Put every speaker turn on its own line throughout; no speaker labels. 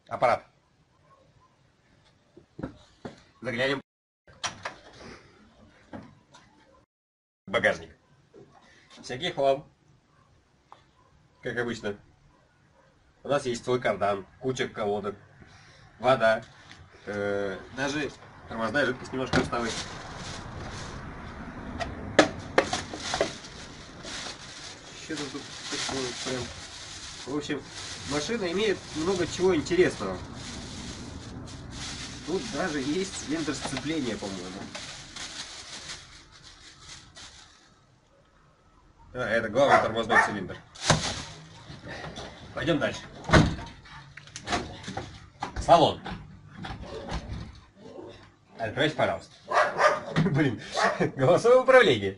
аппарат. Заглянем в багажник. Всякий хлам, как обычно. У нас есть свой кардан, куча колодок, вода, даже тормозная жидкость немножко осталась. Что-то тут прям... В общем, машина имеет много чего интересного. Тут даже есть цилиндр сцепления, по-моему. Это главный тормозной цилиндр. Пойдем дальше. Салон. Откройте, пожалуйста. Блин, голосовое управление.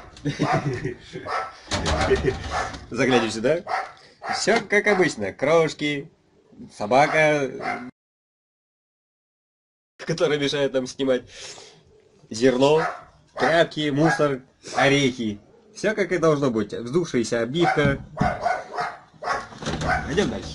Заглянем сюда. Все как обычно. Крошки, собака, которая мешает нам снимать, зерно, тряпки, мусор, орехи. Все как и должно быть. Вздувшаяся обивка. Пойдем дальше.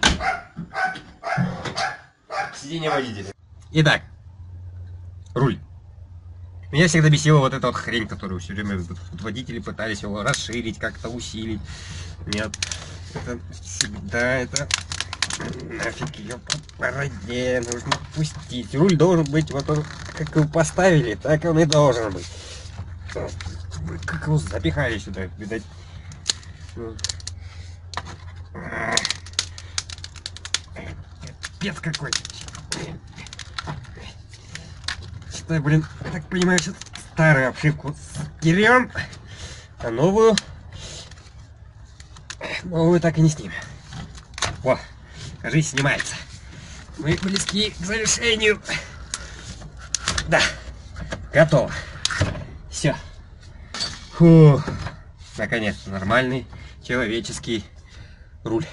Сиденье водителя. Итак, руль. Меня всегда бесила вот эта вот хрень, которую все время водители пытались его расширить, как-то усилить. Нет, это всегда это... Нафиг ее по бороде, нужно пустить. Руль должен быть, вот он, как его поставили, так он и должен быть. Как его запихали сюда, видать. Пец какой-то. Что, блин, я так понимаю, сейчас старую обшивку стерем, а новую так и не снимем. О, кажись, снимается. Мы близки к завершению. Да, готово. Все. Фу. Наконец-то нормальный человеческий руль.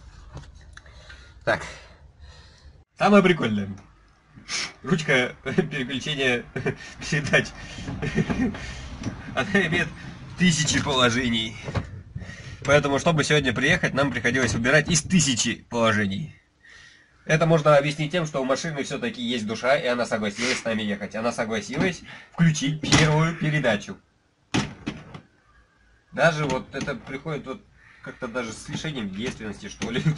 Так. Самое прикольное. Ручка переключения передач. Она имеет 1000 положений. Поэтому, чтобы сегодня приехать, нам приходилось выбирать из 1000 положений. Это можно объяснить тем, что у машины все-таки есть душа, и она согласилась с нами ехать. Она согласилась включить первую передачу. Даже вот это приходит вот как-то даже с лишением девственности, что ли.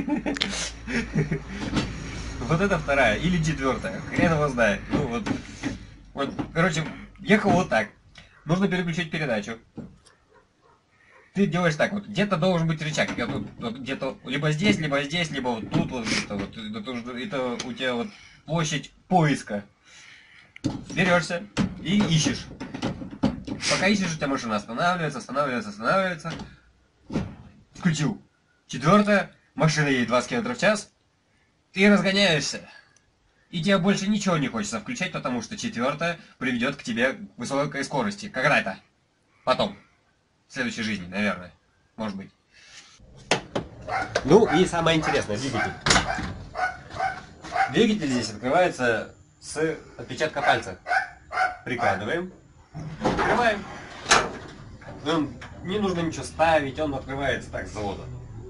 Вот это вторая или четвертая, хрен его знает. Ну вот, короче, ехал вот так. Нужно переключить передачу. Ты делаешь так вот, где-то должен быть рычаг, где-то либо здесь, либо вот тут, вот это вот, это у тебя вот площадь поиска. Берешься и ищешь. Пока ищешь, у тебя машина останавливается. Включил. Четвертая, машина едет 20 км в час. Ты разгоняешься. И тебе больше ничего не хочется включать, потому что четвертая приведет к тебе к высокой скорости. Когда-то. Потом. В следующей жизни, наверное. Может быть. Ну и самое интересное, двигатель. Двигатель здесь открывается с отпечатка пальца. Прикладываем. Открываем. Не нужно ничего ставить, он открывается так с завода.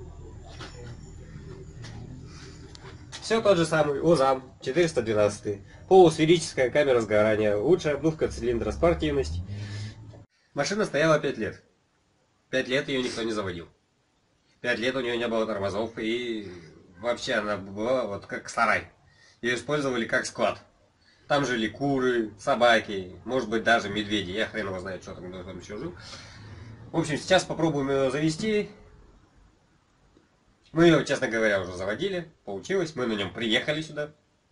Все тот же самый ОЗАМ 412. Полусферическая камера сгорания. Лучшая обдувка цилиндра, спортивность. Машина стояла 5 лет. 5 лет ее никто не заводил. 5 лет у нее не было тормозов, и вообще она была вот как сарай. Ее использовали как склад. Там жили куры, собаки, может быть даже медведи. Я хрен его знает, что там еще жил. В общем, сейчас попробуем ее завести. Мы ее, честно говоря, уже заводили. Получилось. Мы на нем приехали сюда.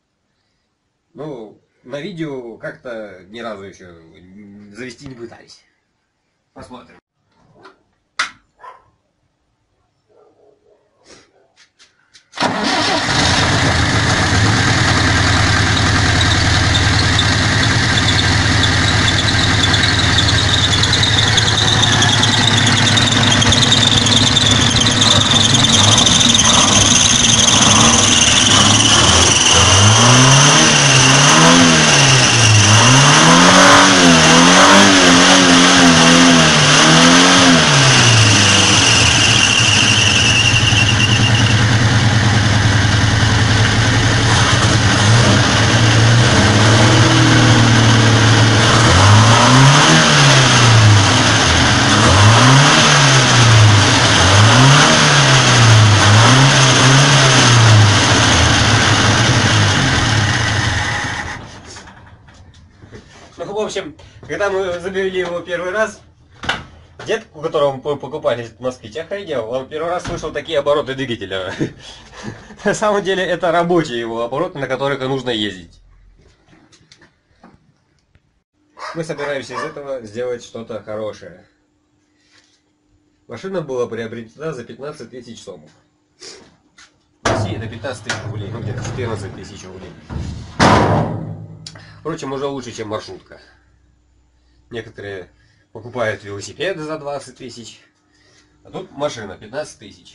Ну, на видео как-то ни разу еще завести не пытались. Посмотрим. общем, когда мы завели его первый раз, дед, у которого мы покупали москвич, охренел. Он первый раз слышал такие обороты двигателя. На самом деле это рабочие его обороты, на которых нужно ездить. Мы собираемся из этого сделать что-то хорошее. Машина была приобретена за 15 тысяч сомов. В России это 15 тысяч рублей, ну где-то 14 тысяч рублей. Впрочем, уже лучше, чем маршрутка. Некоторые покупают велосипеды за 20 тысяч, а тут машина 15 тысяч.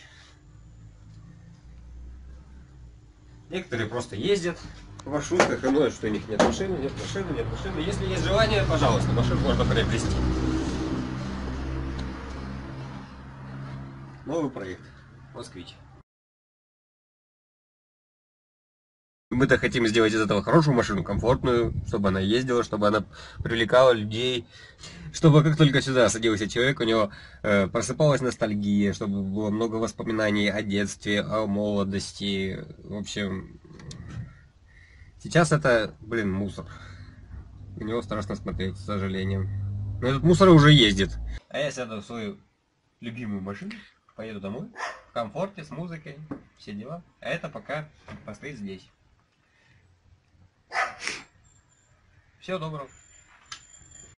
Некоторые просто ездят в маршрутках и ноют, что у них нет машины, нет машины, нет машины. Если есть желание, пожалуйста, машину можно приобрести. Новый проект. Москвич. Мы-то хотим сделать из этого хорошую машину, комфортную, чтобы она ездила, чтобы она привлекала людей, чтобы как только сюда садился человек, у него просыпалась ностальгия, чтобы было много воспоминаний о детстве, о молодости. В общем, сейчас это, блин, мусор. На него страшно смотреть, к сожалению. Но этот мусор уже ездит. А я сяду в свою любимую машину, поеду домой, в комфорте, с музыкой, все дела. А это пока постоит здесь. Всего доброго.